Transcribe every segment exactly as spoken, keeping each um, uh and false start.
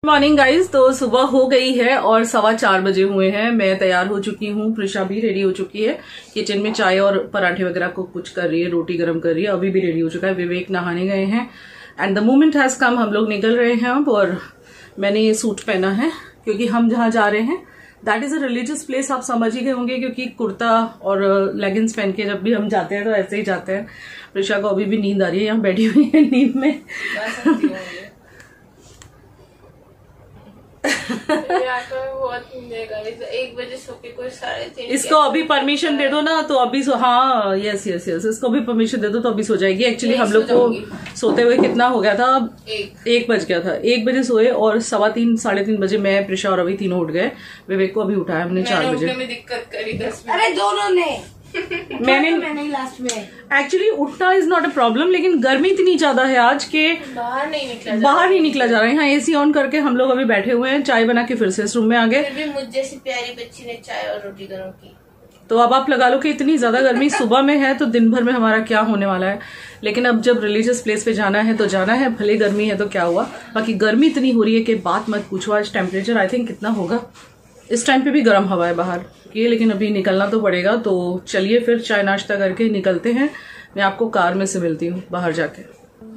Morning guys, तो सुबह हो गई है और सवा चार बजे हुए हैं। मैं तैयार हो चुकी हूँ, प्रिशा भी रेडी हो चुकी है। किचन में चाय और पराठे वगैरह को कुछ कर रही है, रोटी गर्म कर रही है। अभी भी रेडी हो चुका है। विवेक नहाने गए हैं and the moment has come. हम लोग निकल रहे हैं अब। और मैंने ये सूट पहना है क्योंकि हम जहाँ जा रहे हैं that is a religious place. आप समझ ही गए होंगे क्योंकि कुर्ता और लेगिंग्स पहन के जब भी हम जाते हैं तो ऐसे ही जाते हैं। प्रिशा को अभी भी नींद आ रही है, यहाँ बैठी हुई है नींद में। एक बजे सो के कोई साढ़े तीन। इसको अभी परमिशन दे दो ना तो अभी सो, हाँ यस यस यस इसको भी परमिशन दे दो तो अभी सो जाएगी। एक्चुअली हम लोग को सोते हुए कितना हो गया था, एक, एक बज गया था। एक बजे सोए और सवा तीन साढ़े तीन बजे मैं, प्रिशा और अभी तीनों उठ गए। विवेक को अभी उठाया हमने चार बजे। में दिक्कत करी दस मिनट। अरे दोनों ने मैंने मैंने लास्ट में एक्चुअली उठना इज नॉट अ प्रॉब्लम, लेकिन गर्मी इतनी ज्यादा है आज के बाहर नहीं निकला बाहर नहीं निकला जा रहा है। यहाँ एसी ऑन करके हम लोग अभी बैठे हुए हैं। चाय बना के फिर से इस रूम में आ गए। फिर भी मुझ जैसी प्यारी बच्ची ने चाय और रोटी गर्म की। तो अब आप लगा लो कि इतनी ज्यादा गर्मी सुबह में है तो दिन भर में हमारा क्या होने वाला है। लेकिन अब जब रिलीजियस प्लेस पे जाना है तो जाना है, भले गर्मी है तो क्या हुआ। बाकी गर्मी इतनी हो रही है कि बात मत पूछो। आज टेम्परेचर आई थिंक कितना होगा, इस टाइम पे भी गर्म हवा है बाहर की, लेकिन अभी निकलना तो पड़ेगा। तो चलिए फिर चाय नाश्ता करके निकलते हैं। मैं आपको कार में से मिलती हूँ बाहर जाके।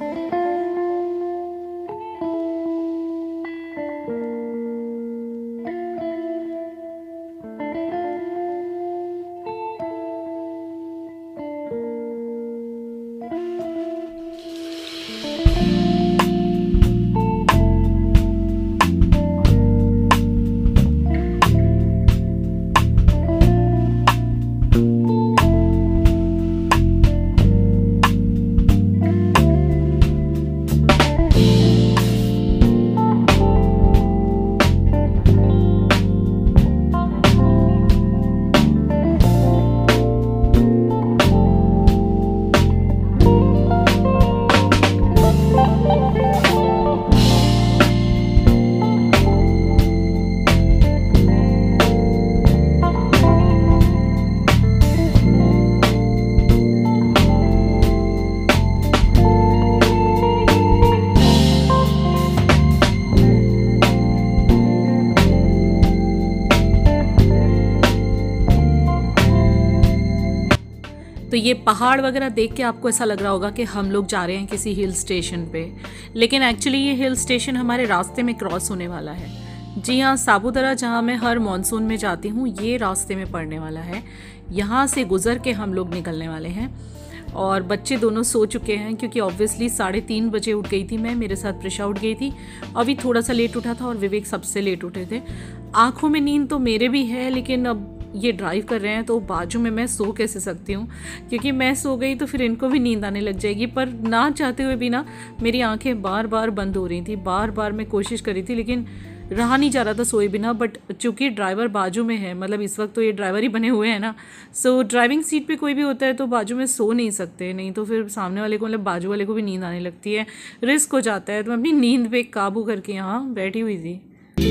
तो ये पहाड़ वगैरह देख के आपको ऐसा लग रहा होगा कि हम लोग जा रहे हैं किसी हिल स्टेशन पे, लेकिन एक्चुअली ये हिल स्टेशन हमारे रास्ते में क्रॉस होने वाला है। जी हाँ, सापुतारा जहाँ मैं हर मॉनसून में जाती हूँ ये रास्ते में पड़ने वाला है। यहाँ से गुजर के हम लोग निकलने वाले हैं। और बच्चे दोनों सो चुके हैं क्योंकि ऑब्वियसली साढ़े तीन बजे उठ गई थी मैं, मेरे साथ प्रिशा उठ गई थी। अभी थोड़ा सा लेट उठा था और विवेक सबसे लेट उठे थे। आँखों में नींद तो मेरे भी है, लेकिन अब ये ड्राइव कर रहे हैं तो बाजू में मैं सो कैसे सकती हूँ, क्योंकि मैं सो गई तो फिर इनको भी नींद आने लग जाएगी। पर ना चाहते हुए भी ना मेरी आंखें बार बार बंद हो रही थी। बार बार मैं कोशिश करी थी लेकिन रहा नहीं जा रहा था सोए बिना। बट चूंकि ड्राइवर बाजू में है, मतलब इस वक्त तो ये ड्राइवर ही बने हुए हैं ना, सो ड्राइविंग सीट पे कोई भी होता है तो बाजू में सो नहीं सकते, नहीं तो फिर सामने वाले को, मतलब बाजू वाले को भी नींद आने लगती है, रिस्क हो जाता है। तो मैं अपनी नींद पे काबू करके यहाँ बैठी हुई थी।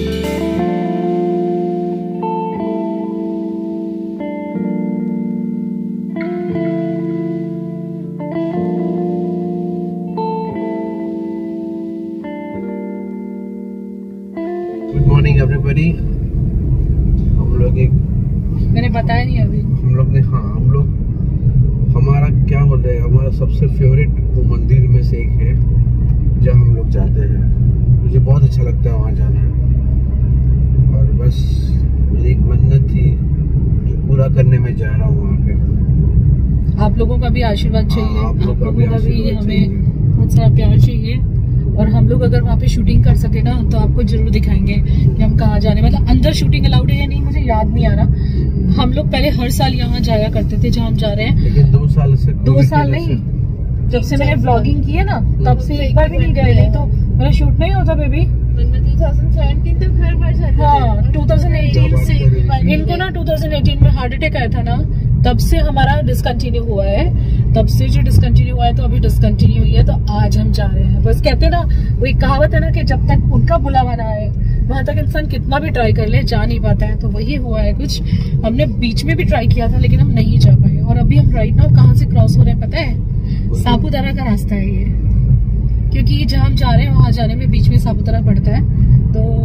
एवरीबॉडी, हम लोग एक मैंने बताया नहीं अभी हम लोग ने हाँ हम लोग हमारा क्या बोल रहे हैं, हमारा सबसे फेवरेट वो मंदिर में से एक है जहाँ हम लोग जाते हैं। मुझे बहुत अच्छा लगता है वहाँ जाना, और बस मेरी एक मन्नत थी जो पूरा करने में जा रहा हूँ वहाँ पे। आप लोगों का भी आशीर्वाद चाहिए, आप लोगों का भी हमें बहुत सारा प्यार चाहिए। और हम लोग अगर वहाँ पे शूटिंग कर सके ना तो आपको जरूर दिखाएंगे कि हम कहाँ जाने, मतलब अंदर शूटिंग अलाउड है या नहीं मुझे याद नहीं आ रहा। हम लोग पहले हर साल यहाँ जाया करते थे जहाँ हम जा रहे हैं, लेकिन दो साल से दो साल नहीं, जब से मैंने ब्लॉगिंग की है ना तब से एक बार भी नहीं गए। नहीं तो मेरा शूट नहीं होता बेबी। दो हज़ार सत्रह तक हर बार जाते थे। हाँ, दो हज़ार अठारह से इनको ना दो हज़ार अठारह में हार्ट अटैक आया था ना, तब से हमारा डिसकंटिन्यू हुआ है। तब से जो डिसकंटिन्यू हुआ है तो अभी डिसकंटिन्यू हुई है, तो आज हम जा रहे हैं। बस कहते हैं ना, वो एक कहावत है ना कि जब तक उनका बुलावा ना आए वहां तक इंसान कितना भी ट्राई कर ले जा नहीं पाता है। तो वही हुआ है कुछ। हमने बीच में भी ट्राई किया था लेकिन हम नहीं जा पाए। और अभी हम राइट नाउ कहाँ से क्रॉस हो रहे हैं पता है? सापुतारा का रास्ता है ये, क्योंकि जहाँ हम जा रहे हैं वहां जाने में बीच में सापुतारा पड़ता है। तो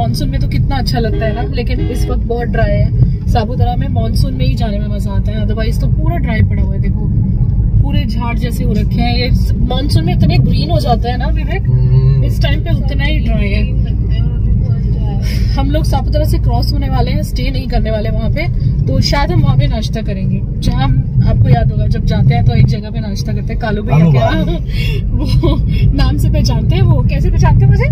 मानसून में तो कितना अच्छा लगता है ना, लेकिन इस वक्त बहुत ड्राई है। सापुतारा में मानसून में ही जाने में मजा आता है, अदरवाइज तो पूरा ड्राई पड़ा हुआ है। देखो पूरे झाड़ जैसे हो रखे हैं। ये मानसून में इतने ग्रीन हो जाता है ना विवेक, इस टाइम पे उतना ही ड्राई है। हम लोग सापुतारा से क्रॉस होने वाले हैं, स्टे नहीं करने वाले वहाँ पे, तो शायद हम वहाँ पे नाश्ता करेंगे। जहाँ हम, आपको याद होगा जब जाते हैं तो एक जगह पे नाश्ता करते हैं, कालू भैया क्या वो नाम से पहचानते हैं। वो कैसे पहचानते हैं मुझे?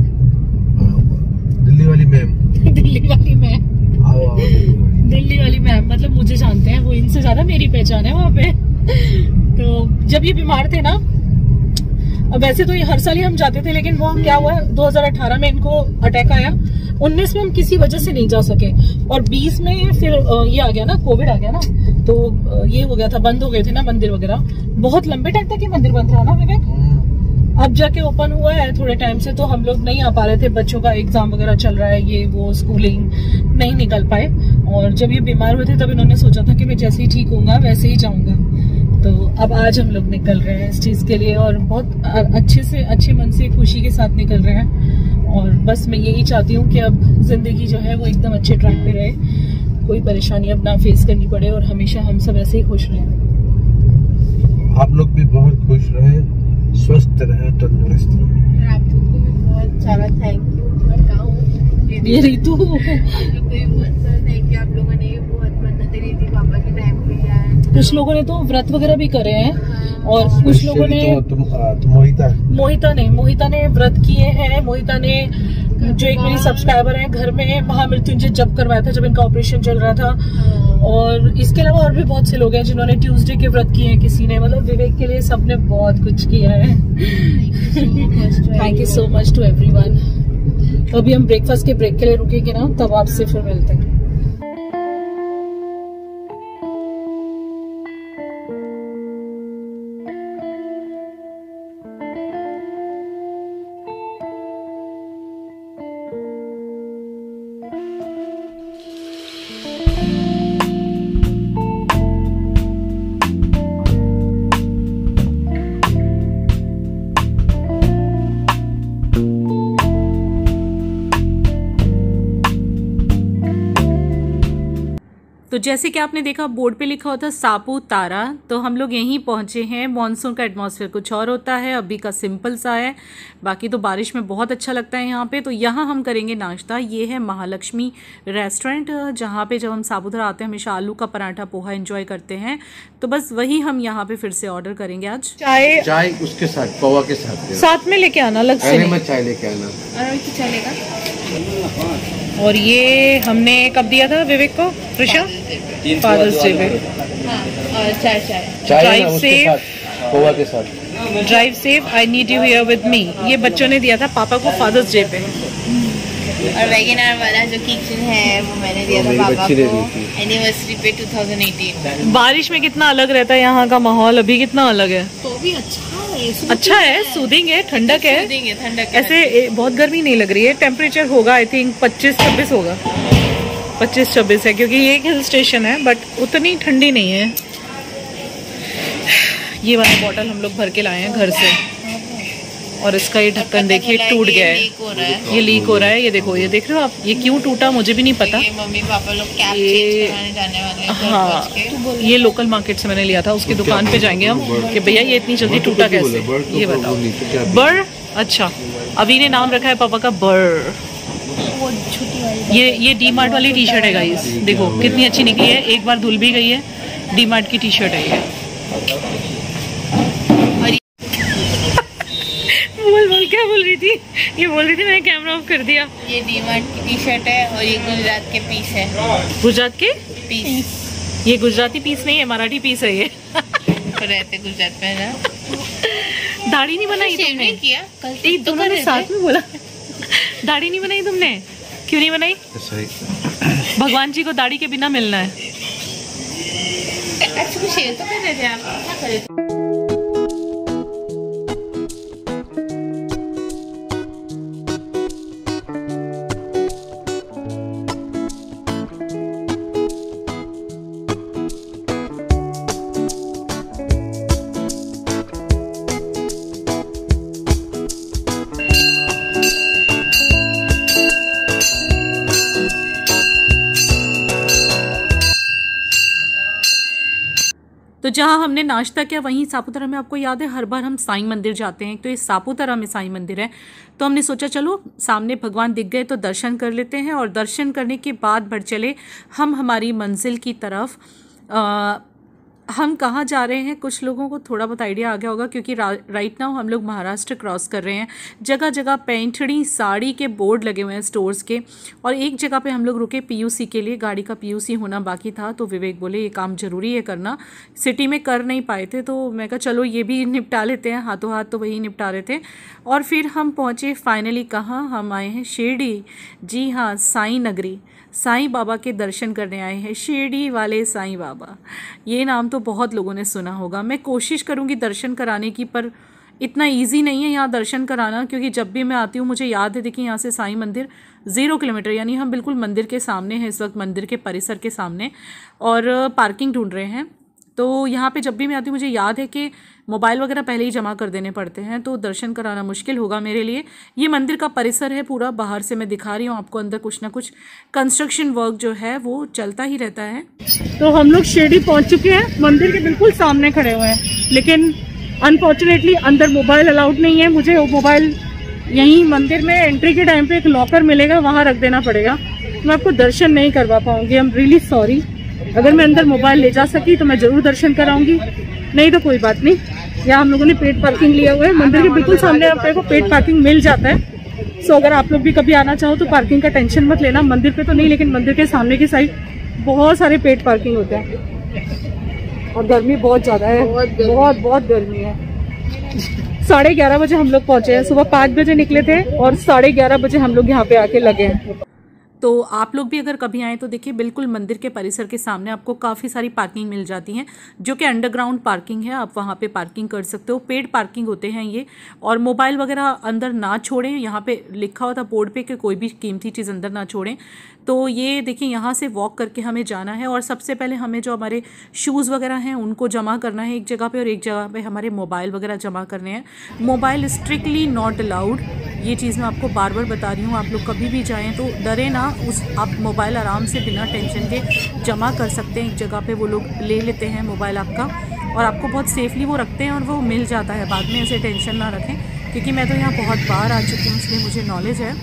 दिल्ली वाली मैम। दिल्ली वाली मैम। आओ आओ दिल्ली वाली मैम मतलब मुझे जानते हैं वो, इनसे ज्यादा मेरी पहचान है वहाँ पे। तो जब ये बीमार थे ना, अब वैसे तो ये हर साल ही हम जाते थे, लेकिन वो क्या हुआ दो हज़ार अठारह में इनको अटैक आया, उन्नीस में हम किसी वजह से नहीं जा सके, और बीस में फिर ये आ गया ना, कोविड आ गया ना, तो ये हो गया था, बंद हो गए थे ना मंदिर वगैरह। बहुत लंबे टाइम तक ये मंदिर बंद रहा ना विवेक। अब जाके ओपन हुआ है थोड़े टाइम से, तो हम लोग नहीं आ पा रहे थे, बच्चों का एग्जाम वगैरह चल रहा है, ये वो स्कूलिंग, नहीं निकल पाए। और जब ये बीमार हुए थे तब इन्होंने सोचा था कि मैं जैसे ही ठीक होऊंगा वैसे ही जाऊंगा। तो अब आज हम लोग निकल रहे हैं इस चीज के लिए, और बहुत अच्छे से, अच्छे मन से, खुशी के साथ निकल रहे हैं। और बस मैं यही चाहती हूँ कि अब जिंदगी जो है वो एकदम अच्छे ट्रैक पे रहे, कोई परेशानी अब ना फेस करनी पड़े, और हमेशा हम सब ऐसे ही खुश रहें। आप लोग भी बहुत खुश रहे, स्वस्थ रहे, तंदुरुस्त रहे। आप लोग को भी बहुत सारा थैंक यू। मैं कहूँ ये रीतू आप लोग को भी बहुत सारा थैंक यू। आप लोगों ने ये बहुत मन्नत दी थी पापा के टाइम पे आए। कुछ लोगों ने तो व्रत वगैरह भी करे हैं, और कुछ लोगों ने तो, तुम, तुम मोहिता मोहिता ने मोहिता ने व्रत किए हैं। मोहिता ने, जो एक मेरी सब्सक्राइबर है, घर में महामृत्युंजय जप करवाया था जब इनका ऑपरेशन चल रहा था। और इसके अलावा और भी बहुत से लोग हैं जिन्होंने ट्यूसडे के व्रत किए हैं, किसी ने, मतलब विवेक के लिए सबने बहुत कुछ किया है। Thank you so much to everyone. तो अभी हम ब्रेकफास्ट के ब्रेक के लिए रुकेंगे ना, तब आपसे फिर मिलते हैं। तो जैसे कि आपने देखा बोर्ड पे लिखा होता सापुतारा, तो हम लोग यहीं पहुंचे हैं। मॉनसून का एटमॉस्फेयर कुछ और होता है, अभी का सिंपल सा है, बाकी तो बारिश में बहुत अच्छा लगता है यहाँ पे। तो यहाँ हम करेंगे नाश्ता। ये है महालक्ष्मी रेस्टोरेंट, जहाँ पे जब हम सापुतारा आते हैं हमेशा आलू का पराठा पोहा एंजॉय करते हैं, तो बस वही हम यहाँ पे फिर से ऑर्डर करेंगे आज। चाय चाय उसके साथ, पोहा के साथ साथ में लेके आना, अलग से मैं चाय लेके आना चलेगा। और ये हमने कब दिया था विवेक को, ऋषा? फादर्स डे पे। और चाय चाय ड्राइव सेफ, पोहा के साथ। Drive safe, I need you here with me. ये बच्चों ने दिया था पापा को फादर्स डे पे। और वैगनआर वाला जो किचन है वो मैंने दिया था पापा को एनिवर्सरी पे टू थाउजेंड एटीन। बारिश में कितना अलग रहता है यहाँ का माहौल, अभी कितना अलग है। तो भी अच्छा है, अच्छा है, सूदिंग है, ठंडक है, ठंडक। ऐसे बहुत गर्मी नहीं लग रही है। टेम्परेचर होगा आई थिंक पच्चीस छब्बीस होगा, पच्चीस छब्बीस है, क्योंकि ये एक हिल स्टेशन है, बट उतनी ठंडी नहीं है। ये वाला बॉटल हम लोग भर के लाए हैं घर से, और इसका ये ढक्कन देखिए टूट गया है, ये लीक हो रहा है। ये देखो, ये देख रहे हो आप, ये क्यों टूटा मुझे भी नहीं पता। ये मम्मी पापा लोग कैप ये चेंज कराने जाने वाले हैं। हाँ, ये लोकल मार्केट से मैंने लिया था, उसकी दुकान पे जाएंगे हम कि भैया ये इतनी जल्दी टूटा कैसे, ये बताओ। बर, अच्छा, अभी ने नाम रखा है पापा का बर। ये ये डी मार्ट वाली टी शर्ट है गाइस, देखो कितनी अच्छी निकली है, एक बार धुल भी गई है। डी मार्ट की टी शर्ट है ये। बोल बोल क्या बोल रही थी? ये बोल रही थी मैंने कैमरा ऑफ कर दिया। ये डी मार्ट की टी शर्ट है, और ये गुजरात के पीस है। गुजरात के पीस? ये गुजराती पीस नहीं है, मराठी पीस है ये। तो रहते गुजरात में ना। दाढ़ी नहीं बनाई शेव तुमने? नहीं किया कल? एक दोनों ने साथ में बोला। दाढ़ी नहीं बनाई तुमने? क्यों नहीं बनाई? भगवान जी को दाढ़ी के बिना मिलना है। अच्छा कुछ शेव तो कर रहे थे आप, क्या कर रहे थे? तो जहाँ हमने नाश्ता किया वहीं सापुतारा में आपको याद है हर बार हम साईं मंदिर जाते हैं, तो ये सापुतारा में साईं मंदिर है। तो हमने सोचा चलो सामने भगवान दिख गए तो दर्शन कर लेते हैं, और दर्शन करने के बाद बढ़ चले हम हमारी मंजिल की तरफ। आ, हम कहाँ जा रहे हैं कुछ लोगों को थोड़ा बहुत आइडिया आ गया होगा, क्योंकि राइट नाउ हम लोग महाराष्ट्र क्रॉस कर रहे हैं। जगह जगह पैंठड़ी साड़ी के बोर्ड लगे हुए हैं स्टोर्स के, और एक जगह पे हम लोग रुके पीयूसी के लिए, गाड़ी का पीयूसी होना बाकी था। तो विवेक बोले ये काम ज़रूरी है करना, सिटी में कर नहीं पाए थे, तो मैं कहा चलो ये भी निपटा लेते हैं, हाथों हाथ तो वही निपटा रहे थे। और फिर हम पहुँचे फाइनली कहाँ, हम आए हैं शिरडी। जी हाँ, साईं नगरी, साईं बाबा के दर्शन करने आए हैं, शिरडी वाले साईं बाबा। ये नाम तो बहुत लोगों ने सुना होगा। मैं कोशिश करूँगी दर्शन कराने की, पर इतना इजी नहीं है यहाँ दर्शन कराना, क्योंकि जब भी मैं आती हूँ मुझे याद है, देखिए यहाँ से साईं मंदिर ज़ीरो किलोमीटर, यानी हम बिल्कुल मंदिर के सामने हैं इस वक्त, मंदिर के परिसर के सामने, और पार्किंग ढूंढ रहे हैं। तो यहाँ पे जब भी मैं आती हूँ मुझे याद है कि मोबाइल वगैरह पहले ही जमा कर देने पड़ते हैं, तो दर्शन कराना मुश्किल होगा मेरे लिए। ये मंदिर का परिसर है पूरा, बाहर से मैं दिखा रही हूँ आपको, अंदर कुछ ना कुछ कंस्ट्रक्शन वर्क जो है वो चलता ही रहता है। तो हम लोग शिरडी पहुँच चुके हैं, मंदिर के बिल्कुल सामने खड़े हुए हैं, लेकिन अनफॉर्चुनेटली अंदर मोबाइल अलाउड नहीं है। मुझे वो मोबाइल यहीं मंदिर में एंट्री के टाइम पे एक लॉकर मिलेगा, वहाँ रख देना पड़ेगा, तो मैं आपको दर्शन नहीं करवा पाऊंगी। I am really sorry. अगर मैं अंदर मोबाइल ले जा सकी तो मैं ज़रूर दर्शन कराऊंगी, नहीं तो कोई बात नहीं। यहाँ हम लोगों ने पेड पार्किंग लिया हुआ है, मंदिर के बिल्कुल सामने आपको को पेड पार्किंग मिल जाता है। सो अगर आप लोग भी कभी आना चाहो तो पार्किंग का टेंशन मत लेना, मंदिर पे तो नहीं, लेकिन मंदिर के सामने की साइड बहुत सारे पेड पार्किंग होते हैं। और गर्मी बहुत ज़्यादा है, बहुत बहुत गर्मी है। साढ़े ग्यारह बजे हम लोग पहुँचे हैं, सुबह पाँच बजे निकले थे और साढ़े ग्यारह बजे हम लोग यहाँ पे आके लगे हैं। तो आप लोग भी अगर कभी आएँ तो देखिए बिल्कुल मंदिर के परिसर के सामने आपको काफ़ी सारी पार्किंग मिल जाती हैं, जो कि अंडरग्राउंड पार्किंग है, आप वहाँ पे पार्किंग कर सकते हो। पेड पार्किंग होते हैं ये, और मोबाइल वगैरह अंदर ना छोड़ें, यहाँ पे लिखा हुआ था बोर्ड पे कि कोई भी कीमती चीज़ अंदर ना छोड़ें। तो ये देखिए यहाँ से वॉक करके हमें जाना है, और सबसे पहले हमें जो हमारे शूज़ वगैरह हैं उनको जमा करना है एक जगह पे, और एक जगह पे हमारे मोबाइल वगैरह जमा करने हैं। मोबाइल स्ट्रिक्टली नॉट अलाउड, ये चीज़ मैं आपको बार बार बता रही हूँ। आप लोग कभी भी जाएँ तो डरे ना, उस आप मोबाइल आराम से बिना टेंशन के जमा कर सकते हैं एक जगह पे, वो लोग ले लेते हैं मोबाइल आपका, और आपको बहुत सेफली वो रखते हैं, और वो मिल जाता है बाद में, ऐसे टेंशन ना रखें, क्योंकि मैं तो यहाँ बहुत बार आ चुकी हूँ इसलिए मुझे नॉलेज है।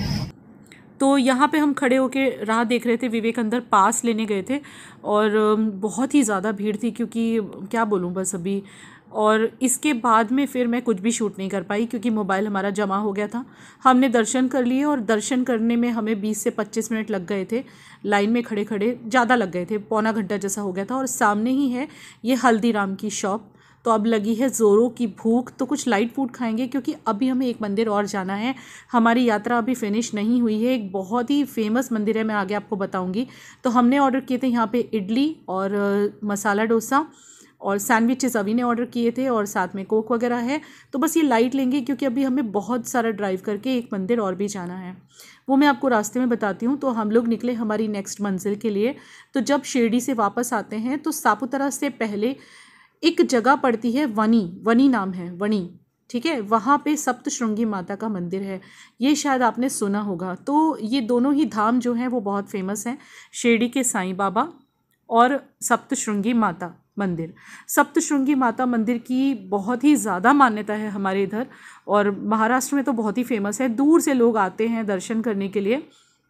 तो यहाँ पे हम खड़े होके राह देख रहे थे, विवेक अंदर पास लेने गए थे, और बहुत ही ज़्यादा भीड़ थी, क्योंकि क्या बोलूँ बस अभी। और इसके बाद में फिर मैं कुछ भी शूट नहीं कर पाई, क्योंकि मोबाइल हमारा जमा हो गया था। हमने दर्शन कर लिए, और दर्शन करने में हमें बीस से पच्चीस मिनट लग गए थे, लाइन में खड़े खड़े ज़्यादा लग गए थे, पौना घंटा जैसा हो गया था। और सामने ही है ये हल्दीराम की शॉप। तो अब लगी है ज़ोरों की भूख, तो कुछ लाइट फूड खाएंगे, क्योंकि अभी हमें एक मंदिर और जाना है, हमारी यात्रा अभी फिनिश नहीं हुई है। एक बहुत ही फेमस मंदिर है, मैं आगे आपको बताऊंगी। तो हमने ऑर्डर किए थे यहाँ पे इडली और मसाला डोसा, और सैंडविचेस अभी ने ऑर्डर किए थे, और साथ में कोक वगैरह है। तो बस ये लाइट लेंगे, क्योंकि अभी हमें बहुत सारा ड्राइव करके एक मंदिर और भी जाना है, वो मैं आपको रास्ते में बताती हूँ। तो हम लोग निकले हमारी नेक्स्ट मंजिल के लिए। तो जब शिरडी से वापस आते हैं तो सापुतारा से पहले एक जगह पड़ती है वनी, वनी नाम है, वनी, ठीक है, वहाँ पे सप्तशृंगी माता का मंदिर है, ये शायद आपने सुना होगा। तो ये दोनों ही धाम जो हैं वो बहुत फेमस हैं, शिरडी के साईं बाबा और सप्तशृंगी माता मंदिर। सप्तशृंगी माता मंदिर की बहुत ही ज़्यादा मान्यता है हमारे इधर, और महाराष्ट्र में तो बहुत ही फेमस है, दूर से लोग आते हैं दर्शन करने के लिए।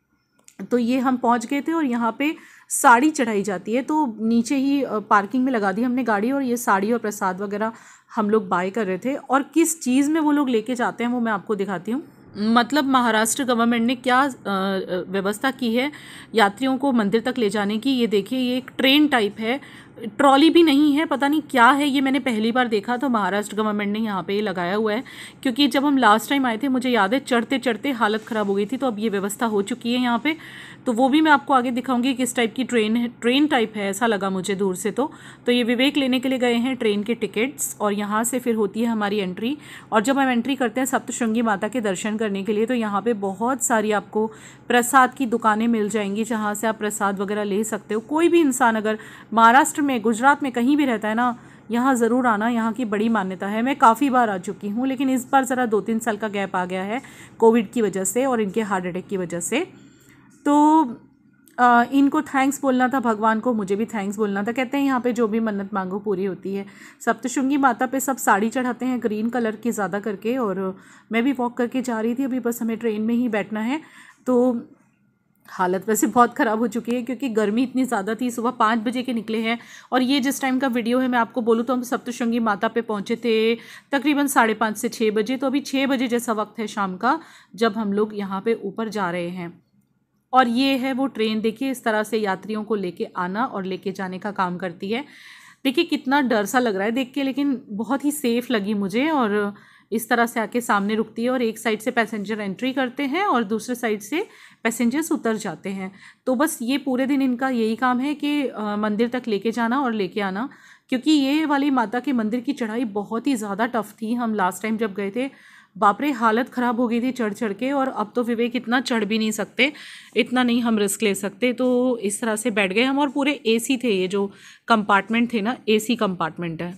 तो ये हम पहुंच गए थे, और यहाँ पे साड़ी चढ़ाई जाती है, तो नीचे ही पार्किंग में लगा दी हमने गाड़ी, और ये साड़ी और प्रसाद वगैरह हम लोग बाय कर रहे थे। और किस चीज़ में वो लोग लेके जाते हैं वो मैं आपको दिखाती हूँ। मतलब महाराष्ट्र गवर्नमेंट ने क्या व्यवस्था की है यात्रियों को मंदिर तक ले जाने की, ये देखिए, ये एक ट्रेन टाइप है, ट्रॉली भी नहीं है, पता नहीं क्या है ये, मैंने पहली बार देखा। तो महाराष्ट्र गवर्नमेंट ने यहाँ पे ये लगाया हुआ है, क्योंकि जब हम लास्ट टाइम आए थे मुझे याद है चढ़ते चढ़ते हालत ख़राब हो गई थी, तो अब ये व्यवस्था हो चुकी है यहाँ पे। तो वो भी मैं आपको आगे दिखाऊंगी किस टाइप की ट्रेन है, ट्रेन टाइप है ऐसा लगा मुझे दूर से। तो तो ये विवेक लेने के लिए गए हैं ट्रेन के टिकट्स, और यहाँ से फिर होती है हमारी एंट्री। और जब हम एंट्री करते हैं सप्तशृंगी माता के दर्शन करने के लिए, तो यहाँ पे बहुत सारी आपको प्रसाद की दुकानें मिल जाएंगी, जहाँ से आप प्रसाद वगैरह ले सकते हो। कोई भी इंसान अगर महाराष्ट्र में, गुजरात में कहीं भी रहता है ना, यहाँ ज़रूर आना, यहाँ की बड़ी मान्यता है। मैं काफ़ी बार आ चुकी हूँ, लेकिन इस बार ज़रा दो तीन साल का गैप आ गया है कोविड की वजह से और इनके हार्ट अटैक की वजह से। तो आ, इनको थैंक्स बोलना था भगवान को, मुझे भी थैंक्स बोलना था। कहते हैं यहाँ पे जो भी मन्नत मांगो पूरी होती है। सप्तशृंगी माता पे सब साड़ी चढ़ाते हैं ग्रीन कलर की ज़्यादा करके, और मैं भी वॉक करके जा रही थी अभी, बस हमें ट्रेन में ही बैठना है। तो हालत वैसे बहुत ख़राब हो चुकी है क्योंकि गर्मी इतनी ज़्यादा थी। सुबह पाँच बजे के निकले हैं और ये जिस टाइम का वीडियो है मैं आपको बोलूँ तो हम सप्तशृंगी माता पे पहुँचे थे तकरीबन साढ़े पाँच से छः बजे। तो अभी छः बजे जैसा वक्त है शाम का जब हम लोग यहाँ पे ऊपर जा रहे हैं। और ये है वो ट्रेन, देखिए इस तरह से यात्रियों को लेके आना और लेके जाने का काम करती है। देखिए कितना डर सा लग रहा है देख के, लेकिन बहुत ही सेफ़ लगी मुझे। और इस तरह से आके सामने रुकती है और एक साइड से पैसेंजर एंट्री करते हैं और दूसरे साइड से पैसेंजर्स उतर जाते हैं। तो बस ये पूरे दिन इनका यही काम है कि आ, मंदिर तक लेके जाना और लेके आना, क्योंकि ये वाली माता के मंदिर की चढ़ाई बहुत ही ज़्यादा टफ़ थी। हम लास्ट टाइम जब गए थे बाप रे हालत ख़राब हो गई थी चढ़ चढ़ के, और अब तो विवेक इतना चढ़ भी नहीं सकते, इतना नहीं हम रिस्क ले सकते। तो इस तरह से बैठ गए हम, और पूरे एसी थे, ये जो कंपार्टमेंट थे ना एसी कंपार्टमेंट है।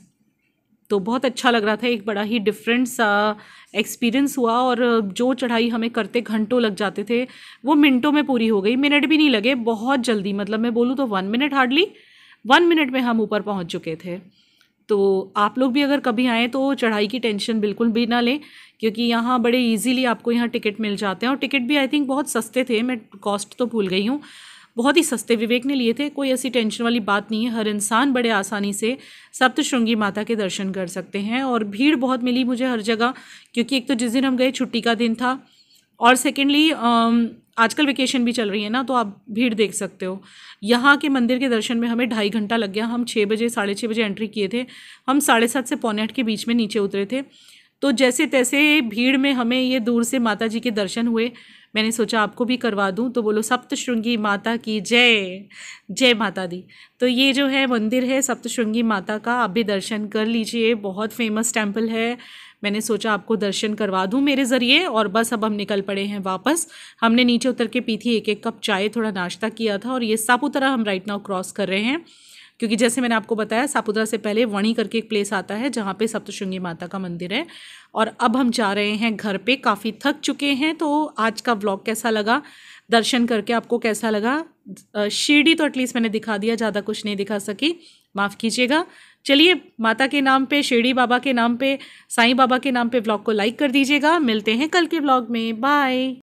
तो बहुत अच्छा लग रहा था, एक बड़ा ही डिफरेंट सा एक्सपीरियंस हुआ। और जो चढ़ाई हमें करते घंटों लग जाते थे वो मिनटों में पूरी हो गई, मिनट भी नहीं लगे, बहुत जल्दी। मतलब मैं बोलूँ तो one minute hardly one minute में हम ऊपर पहुँच चुके थे। तो आप लोग भी अगर कभी आएँ तो चढ़ाई की टेंशन बिल्कुल भी ना लें, क्योंकि यहाँ बड़े इजीली आपको यहाँ टिकट मिल जाते हैं। और टिकट भी आई थिंक बहुत सस्ते थे, मैं कॉस्ट तो भूल गई हूँ, बहुत ही सस्ते विवेक ने लिए थे। कोई ऐसी टेंशन वाली बात नहीं है, हर इंसान बड़े आसानी से सप्तशृंगी माता के दर्शन कर सकते हैं। और भीड़ बहुत मिली मुझे हर जगह, क्योंकि एक तो जिस दिन हम गए छुट्टी का दिन था, और सेकेंडली आजकल वेकेशन भी चल रही है ना, तो आप भीड़ देख सकते हो। यहाँ के मंदिर के दर्शन में हमें ढाई घंटा लग गया। हम छः बजे साढ़े छः बजे एंट्री किए थे, हम साढ़े सात से पौने आठ के बीच में नीचे उतरे थे। तो जैसे तैसे भीड़ में हमें ये दूर से माता जी के दर्शन हुए। मैंने सोचा आपको भी करवा दूं, तो बोलो सप्तशृंगी माता की जय, जय माता दी। तो ये जो है मंदिर है सप्तशृंगी माता का, आप भी दर्शन कर लीजिए, बहुत फेमस टेम्पल है। मैंने सोचा आपको दर्शन करवा दूं मेरे ज़रिए। और बस अब हम निकल पड़े हैं वापस। हमने नीचे उतर के पी थी एक एक कप चाय, थोड़ा नाश्ता किया था, और ये सापुतारा हम राइट नाउ क्रॉस कर रहे हैं, क्योंकि जैसे मैंने आपको बताया सापुतारा से पहले वणी करके एक प्लेस आता है जहाँ पे सप्तशृंगी माता का मंदिर है। और अब हम जा रहे हैं घर पे, काफ़ी थक चुके हैं। तो आज का व्लॉग कैसा लगा, दर्शन करके आपको कैसा लगा? शिरडी तो एटलीस्ट मैंने दिखा दिया, ज़्यादा कुछ नहीं दिखा सकी, माफ़ कीजिएगा। चलिए माता के नाम पे, शिरडी बाबा के नाम पे, साईं बाबा के नाम पे व्लॉग को लाइक कर दीजिएगा। मिलते हैं कल के व्लॉग में, बाय।